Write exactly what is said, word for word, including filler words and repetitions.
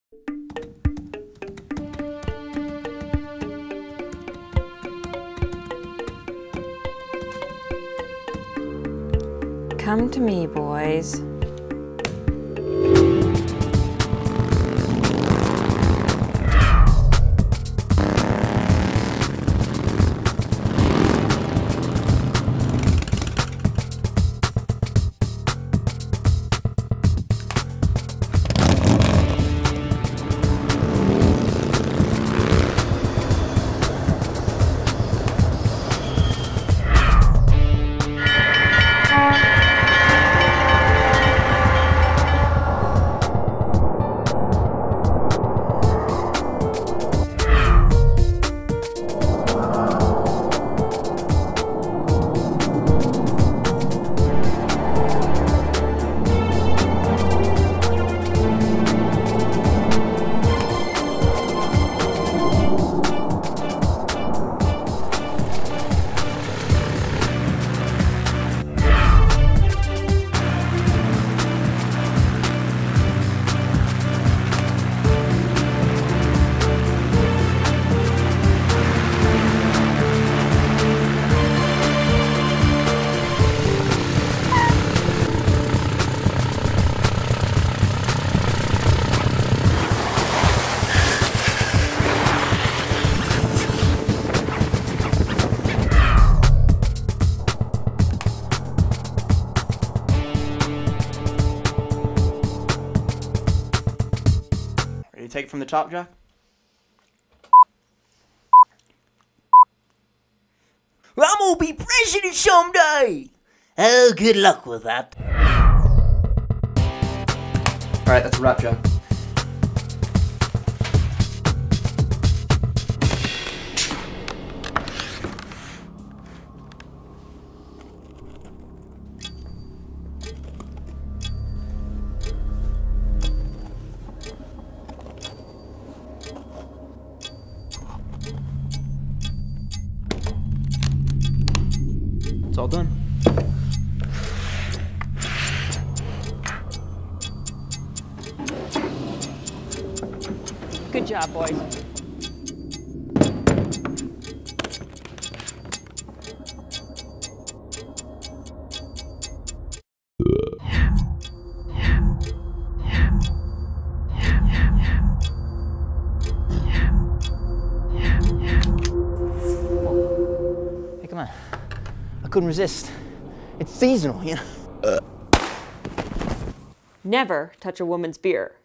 Come to me, boys. Ready to take it from the top, Jack? I'm gonna be president someday! Oh, good luck with that. Alright, that's a wrap, Jack. It's all done. Good job, boys. Hey, come on. I couldn't resist. It's seasonal, you know? Never touch a woman's beer.